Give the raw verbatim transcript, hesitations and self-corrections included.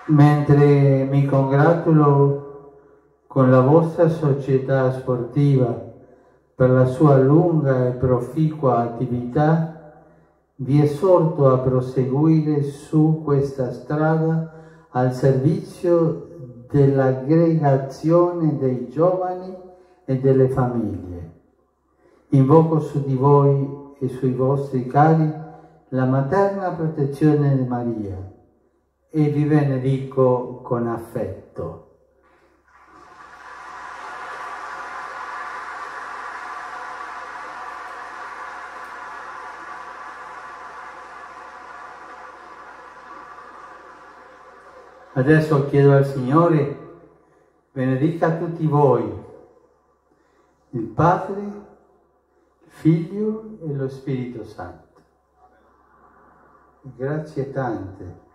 Mentre mi congratulo con la vostra società sportiva per la sua lunga e proficua attività, vi esorto a proseguire su questa strada al servizio dell'aggregazione dei giovani e delle famiglie. Invoco su di voi e sui vostri cari la materna protezione di Maria e vi benedico con affetto. Adesso chiedo al Signore, benedica tutti voi, il Padre, il Figlio e lo Spirito Santo. Grazie tante.